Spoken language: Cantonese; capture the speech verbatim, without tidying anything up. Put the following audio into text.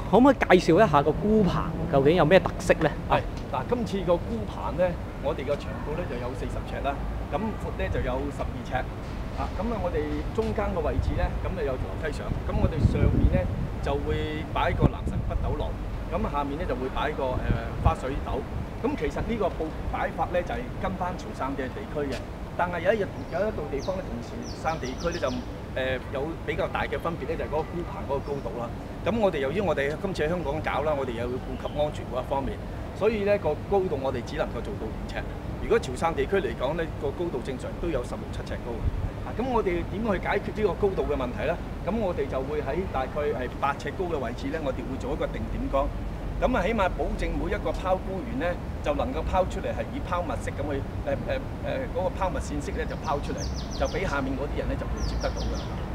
可唔可以介紹一下個孤棚究竟有咩特色咧？ 係嗱，今次個孤棚咧，我哋個長度咧就有四十尺啦，咁闊咧就有十二尺。啊，咁啊，我哋中間個位置咧，咁啊有條樓梯上，咁我哋上面咧就會擺個南神北斗廊，咁下面咧就會擺個誒、呃、花水斗。咁其實呢個佈擺法咧就係、是、跟翻潮汕嘅地區嘅，但係有一日有一度地方咧同潮汕地區咧就誒、呃、有比較大嘅分別咧，就係、是、嗰個孤棚嗰個高度啦。咁我哋由於我哋今次喺香港搞啦，我哋又要顧及安全嗰一方面，所以咧個高度我哋只能夠做到五尺。如果潮汕地區嚟講咧，個高度正常都有十六七尺高。啊，咁我哋點去解決呢個高度嘅問題咧？咁我哋就會喺大概係八尺高嘅位置咧，我哋會做一個定點桿。咁啊，起碼保證每一個拋孤員咧，就能夠拋出嚟係以拋物式咁去誒誒誒嗰個拋物線式咧就拋出嚟，就俾下面嗰啲人咧就會接得到㗎。